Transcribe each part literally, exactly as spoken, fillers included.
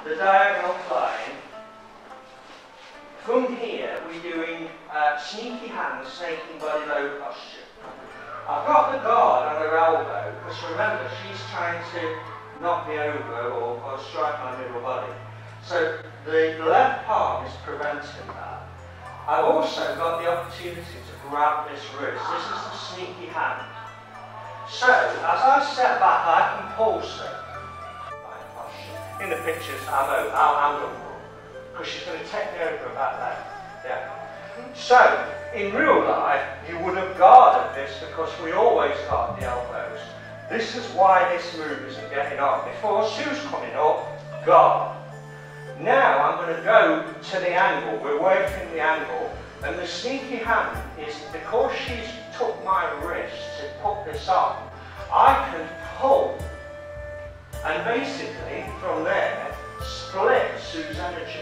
the diagonal flying. From here, we're doing uh, sneaky hands, snaking body low posture. I've got the guard on her elbow, because remember, she's trying to knock me over or, or strike my middle body. So the left palm is preventing that. I've also got the opportunity to grab this wrist. This is the sneaky hand. So, as I step back, I can pulse it. In the pictures, I'm out, I'm going because she's going to take me over about that. Yeah. So, in real life, you would have guarded this because we always guard the elbows. This is why this move isn't getting on. Before Sue's coming up, guard. Now I'm going to go to the angle. We're working the angle, and the sneaky hand is because she's took my wrist to put this on. I can pull, and basically from there split Sue's energy.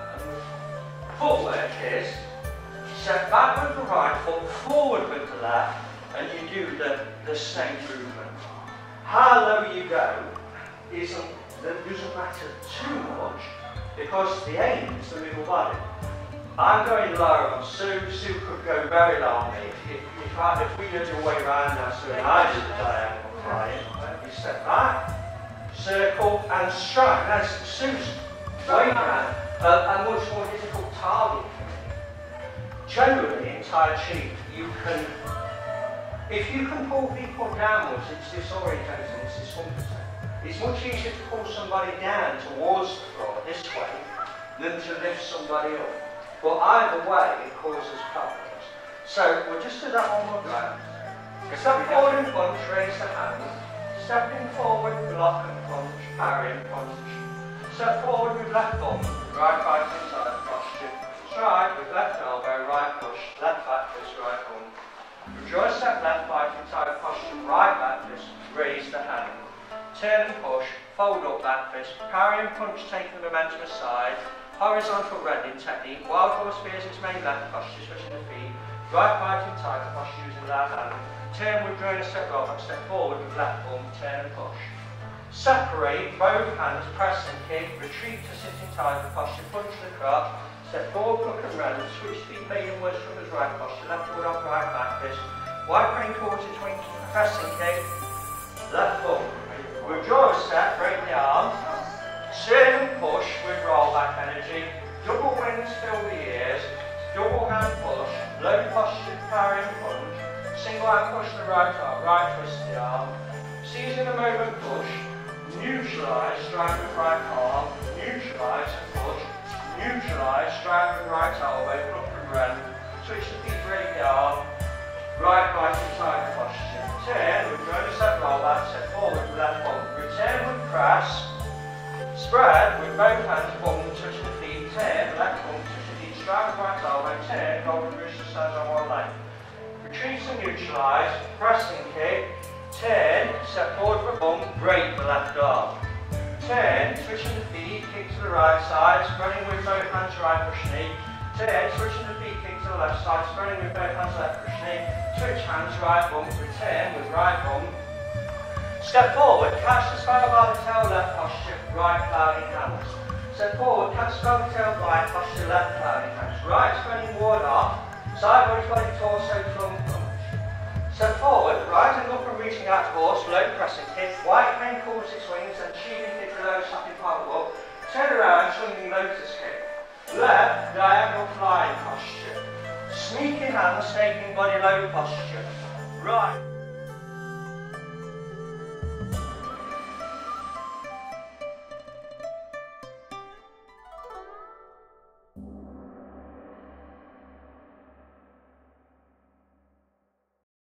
Footwork is step back with the right foot, forward with the left, and you do the, the snake movement. How low you go isn't, that doesn't matter too much because the aim is the middle body. I'm going low on Sue. Sue could go very low on me. If, if, if, I, if we did the way around now, Sue and I did the diagonal flying, you step back, circle and strike. Now Sue's way around. A, a much more difficult target for me. Generally in Tai Chi, you can, if you can pull people downwards, it's disorientating, it's discomforting. It's much easier to pull somebody down towards the floor this way than to lift somebody up. But either way, it causes problems. So we'll just do that one more round. Step forward and punch, raise the hand. Stepping forward, block and punch, parry and punch. Step forward with left thumb, right fight inside posture. Strike with left elbow, right push, left back fist, right thumb. Withdraw a step left fight inside posture, right back fist, raise the hand. Turn and push, fold up back fist, parry and punch, taking the momentum aside. Horizontal rending technique, wild horse spears its main left posture, switching the feet. Right fight inside posture using left hand. Turn, withdraw a step roll back, step forward with left thumb, turn and push. Separate both hands, press and kick, retreat to sitting tiger posture, punch the crotch, step forward, block and round, switch feet made inwards from his right posture, left foot off right back fist, wide crane towards the twink, press and kick, left thumb. Withdraw a step, break the arm, turn and push with roll back energy, double wings fill the ears, double hand push, low posture, parry and punch, single hand push the right arm, right twist the arm, seizing the moment push, neutralize, strike with right arm, neutralize and push, neutralize, strike with right elbow, block and rend, switch the feet, break the arm, right bite inside posture, turn, withdraw a step roll back, step forward with left bump, return with press, spread with both hands, bump, touch the feet, turn, left bump, touch the feet, strike with right elbow, turn, golden wrist stands on one leg, retreat and neutralize, press and kick, turn, step forward for a bump, break the left arm. Turn, switching the feet, kick to the right side, spreading with both hands right push knee. Turn, switching the feet, kick to the left side, spreading with both hands left push knee. Switch hands, right bump, return with right bump. Step forward, catch the spiral by the tail, left posture, right clouding hands. Step forward, catch the spiral by the tail, right posture, left clouding hands. Right spreading ward off, sideways body torso, plumb punch. Step forward, rising up and reaching out towards, low pressing kick, white crane calls its wings and shooting kick below, snapping pile up, turn around, swinging lotus kick. Left, diagonal flying posture. Sneaking hands, taking body low posture. Right.